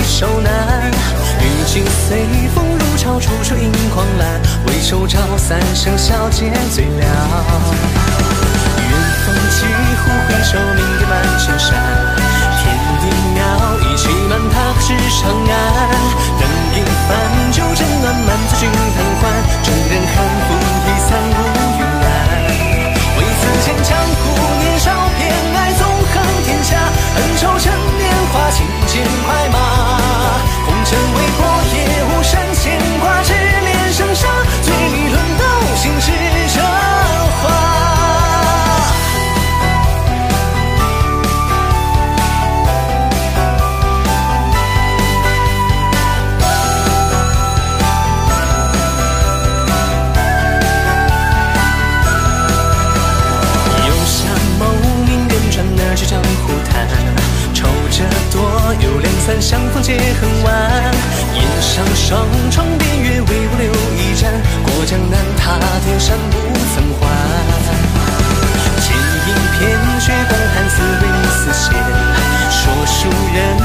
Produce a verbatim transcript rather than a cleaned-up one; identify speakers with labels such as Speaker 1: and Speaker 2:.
Speaker 1: 手难。雨尽随风如潮，处处映狂澜。回首照三生笑渐醉了。远方几乎回首，明月满青山。天地渺，一骑满踏至长安。灯影泛酒正暖，满座君贪欢。众人含糊离散入云南。为此间江湖年少偏爱纵横天下。恩仇趁年华，轻剑快马。红尘未破，也无山牵挂，只恋生杀。醉里论道，心事这话。游侠谋名远转，哪知江湖叹。愁着多，有两三相逢皆恨晚。檐上双窗边月，唯我留一盏。过江南，踏天山，不曾还。剑影偏雪，公寒思维丝线。说书人